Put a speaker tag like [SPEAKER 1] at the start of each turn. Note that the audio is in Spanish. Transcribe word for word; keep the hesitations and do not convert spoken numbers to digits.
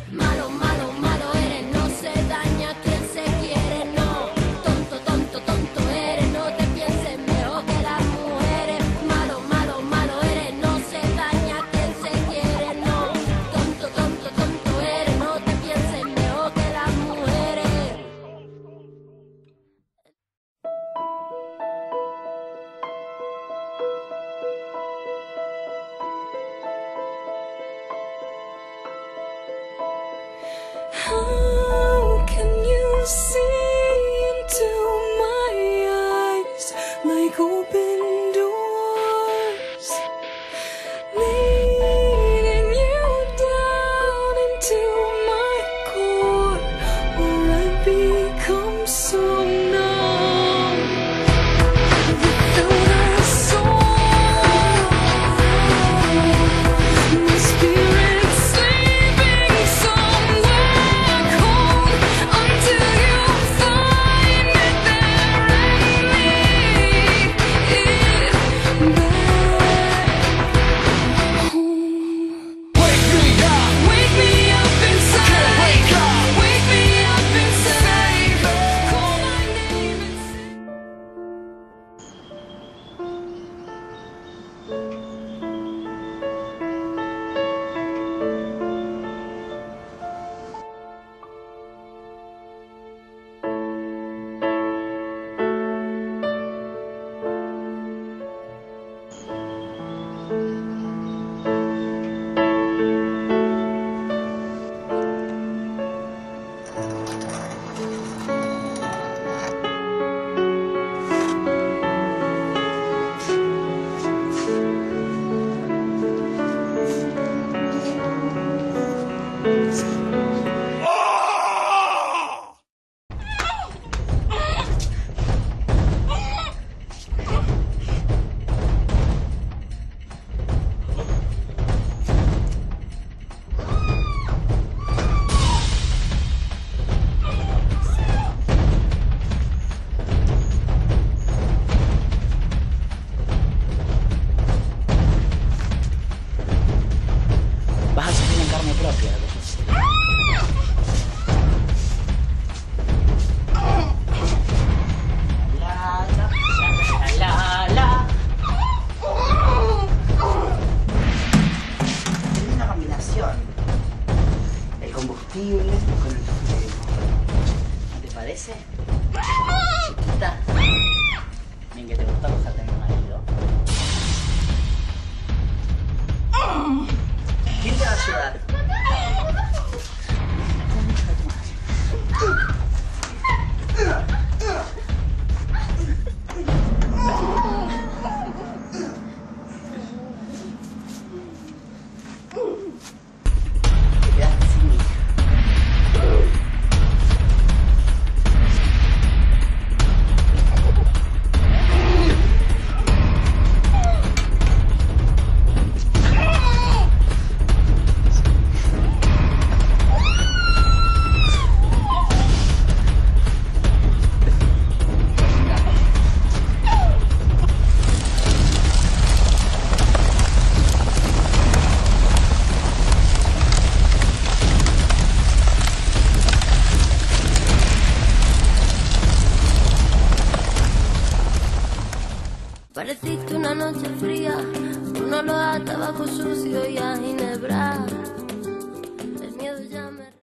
[SPEAKER 1] Malo, malo, malo eres, no se daña quien se quiere, no. Tonto, tonto, tonto eres, no te pienses mejor que las mujeres. Malo, malo, malo eres, no se daña quien se quiere, no. Tonto, tonto, tonto eres, no te pienses mejor que las mujeres.
[SPEAKER 2] How can you see into my eyes like open doors, leading you down into my core, where I become so numb without a soul? My spirit's sleeping somewhere cold until you find me there and lead it back home.
[SPEAKER 3] Wake me up,
[SPEAKER 2] Wake me up inside.
[SPEAKER 3] wake up.
[SPEAKER 2] Wake me up inside. Call my name and say.
[SPEAKER 4] Vas a sufrir en carne propia. La, la, la, la, la. Es una combinación. El combustible con el fuego. ¿No te parece? Chiquita. Bien que te gusta cogerte a mi marido. ¿Quién te va a ayudar? Te quedaste sin mí.
[SPEAKER 1] Pareciste una noche fría, un olor a tabaco sucio y a ginebra.